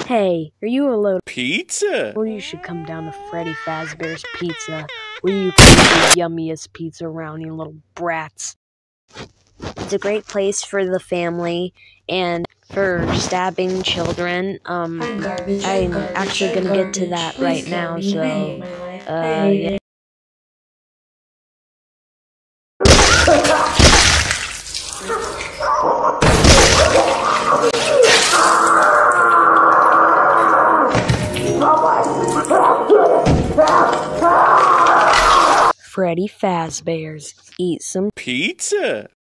Hey, are you a load Pizza? Well, you should come down to Freddy Fazbear's Pizza, where you can eat the yummiest pizza around, you little brats. It's a great place for the family and for stabbing children. I'm actually gonna get to that right now, so, yeah. Freddy Fazbear's. Eat some Pizza?